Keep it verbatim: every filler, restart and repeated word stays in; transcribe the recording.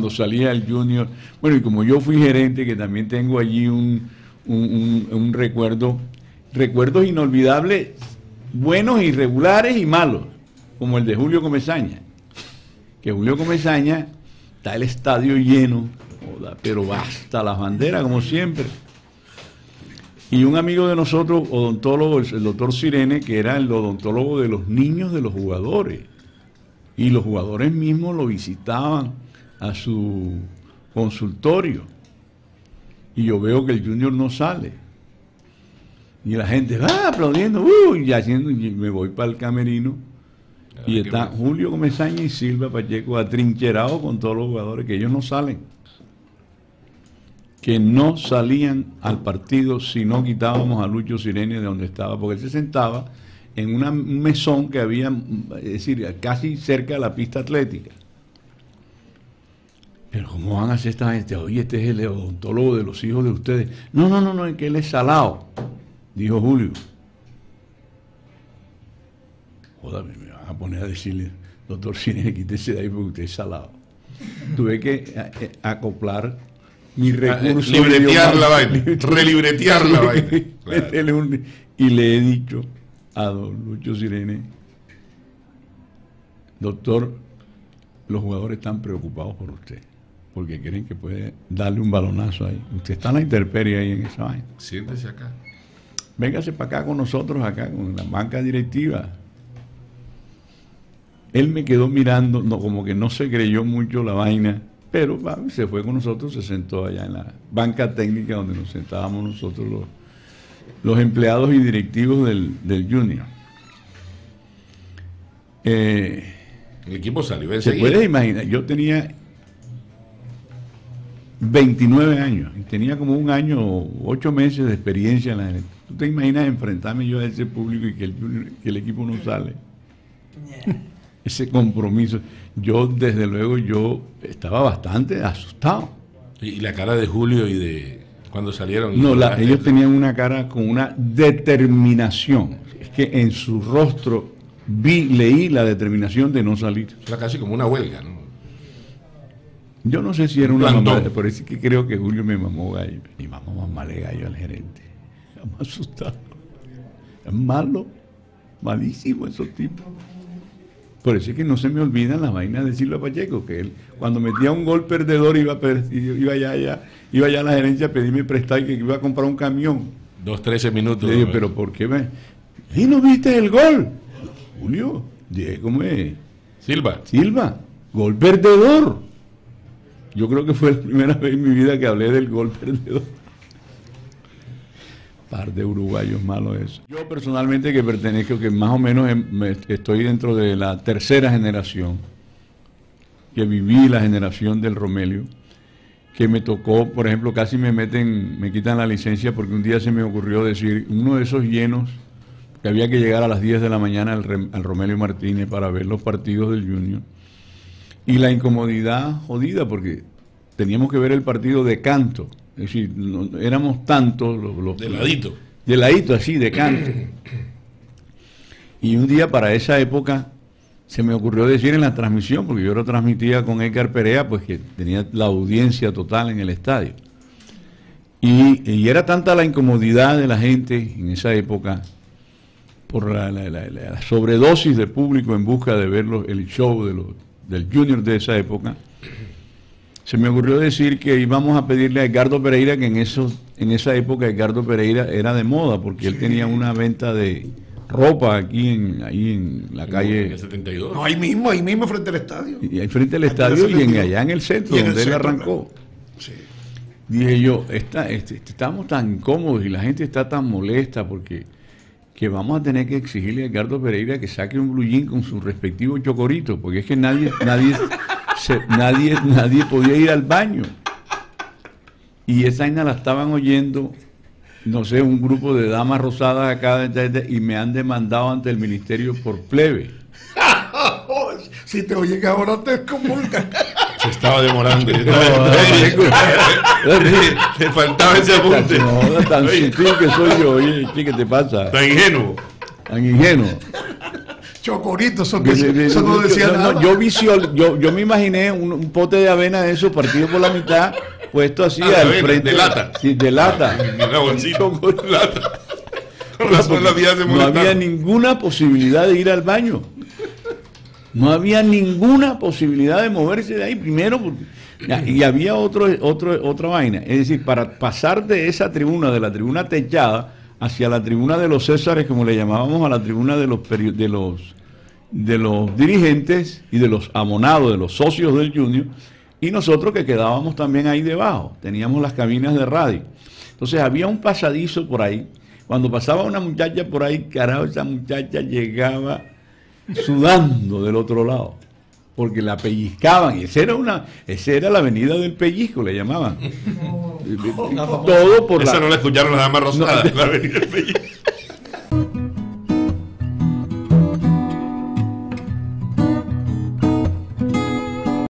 cuando salía el Junior. Bueno, y como yo fui gerente, que también tengo allí un, un, un, un recuerdo, recuerdos inolvidables, buenos, irregulares y malos, como el de Julio Comesaña. Que Julio Comesaña, está el estadio lleno, pero hasta las banderas, como siempre. Y un amigo de nosotros, odontólogo, el doctor Sirene, que era el odontólogo de los niños de los jugadores. Y los jugadores mismos lo visitaban a su consultorio. Y yo veo que el Junior no sale. Y la gente va aplaudiendo, uh, y haciendo, y me voy para el camerino. Ah, y está bueno. Julio Comesaña y Silva Pacheco atrincherados con todos los jugadores, que ellos no salen. Que no salían al partido si no quitábamos a Lucho Sirene de donde estaba, porque él se sentaba en una, un mesón que había, es decir, casi cerca de la pista atlética. Pero ¿cómo van a hacer esta gente? Oye, este es el odontólogo de los hijos de ustedes. No, no, no, no, es que él es salado, dijo Julio. Jódame, me van a poner a decirle, doctor Sirene, quítese de ahí porque usted es salado. Tuve que a, a, acoplar mi recurso. Libretear la vaina, relibretear la vaina. Claro. Y le he dicho a don Lucho Sirene, doctor, los jugadores están preocupados por usted, porque creen que puede darle un balonazo ahí. Usted está en la intemperie ahí en esa vaina. Siéntese acá. Véngase para acá con nosotros, acá, con la banca directiva. Él me quedó mirando, no, como que no se creyó mucho la vaina, pero va, se fue con nosotros, se sentó allá en la banca técnica donde nos sentábamos nosotros los, los empleados y directivos del, del Junior. Eh, el equipo salió enseguida. Se puede imaginar, yo tenía veintinueve años y tenía como un año o ocho meses de experiencia en la gerente. ¿Tú te imaginas enfrentarme yo a ese público y que el, Junior, que el equipo no sale? Yeah. Ese compromiso. Yo, desde luego, yo estaba bastante asustado. ¿Y la cara de Julio y de cuando salieron? No, la, ellos tenían una cara con una determinación. Es que en su rostro vi, leí la determinación de no salir. Era casi como una huelga, ¿no? Yo no sé si era una mamá, por eso es que creo que Julio me mamó gallo. Y mamá mamarle gallo al gerente. Me asustado. Es malo, malísimo esos tipos. Por eso es que no se me olvidan las vainas de Silva Pacheco, que él cuando metía un gol perdedor iba, iba allá, allá, iba allá a la gerencia a pedirme prestado y que iba a comprar un camión. Dos, trece minutos. Le dije, pero ¿por qué me? ¿Y no viste el gol? Julio, dije, ¿cómo es? Silva. Silva, gol perdedor. Yo creo que fue la primera vez en mi vida que hablé del gol perdedor. Par de uruguayos malos eso. Yo personalmente que pertenezco, que más o menos estoy dentro de la tercera generación, que viví la generación del Romelio, que me tocó, por ejemplo, casi me meten, me quitan la licencia porque un día se me ocurrió decir, uno de esos llenos, que había que llegar a las diez de la mañana al, al Romelio Martínez para ver los partidos del Junior, y la incomodidad jodida porque teníamos que ver el partido de canto. Es decir, no, éramos tantos los, los de ladito de ladito así, de canto. Y un día para esa época se me ocurrió decir en la transmisión, porque yo lo transmitía con Edgar Perea, pues que tenía la audiencia total en el estadio, y, y era tanta la incomodidad de la gente en esa época por la, la, la, la sobredosis de público en busca de ver los, el show de los, del Junior de esa época. Se me ocurrió decir que íbamos a pedirle a Edgardo Pereira, que en esos, en esa época Edgardo Pereira era de moda, porque sí, él tenía una venta de ropa aquí en, ahí en la en calle setenta y dos. No, ahí mismo, ahí mismo frente al estadio. Y ahí frente al estadio y en, allá en el centro, donde el centro, él arrancó. Sí. Dije yo, esta, este, estamos tan cómodos y la gente está tan molesta porque que vamos a tener que exigirle a Edgardo Pereira que saque un blue jean con su respectivo chocorito, porque es que nadie, nadie Se, nadie, nadie podía ir al baño. Y esa vaina la estaban oyendo, no sé, un grupo de damas rosadas acá, y me han demandado ante el ministerio por plebe. Si te oyen ahora te excomulgan. Se estaba demorando. No, te faltaba ese apunte. No, tan sutil que soy yo. Oye, ¿qué te pasa? Tan ingenuo. Tan ingenuo. Chocorito, eso, que, De- de- de- eso no decía yo, nada. no, yo, visio- yo, yo me imaginé un, un pote de avena de eso partido por la mitad, puesto así Ah, de al avena, frente. de lata. Sí, de lata. Una bolsita con lata. Con razón la vida se No había molestaba. ninguna posibilidad de ir al baño. No había ninguna posibilidad de moverse de ahí. Primero, porque, ya, y había otro, otro, otra vaina. Es decir, para pasar de esa tribuna, de la tribuna techada, hacia la tribuna de los Césares, como le llamábamos a la tribuna de los, peri- de los, de los dirigentes y de los amonados, de los socios del Junior, y nosotros que quedábamos también ahí debajo. Teníamos las cabinas de radio. Entonces había un pasadizo por ahí. Cuando pasaba una muchacha por ahí, carajo, esa muchacha llegaba sudando del otro lado, porque la pellizcaban, y esa era una, esa era la avenida del pellizco, le llamaban. Todo por Esa la, no la escucharon las damas rosadas. La avenida del Pellizco.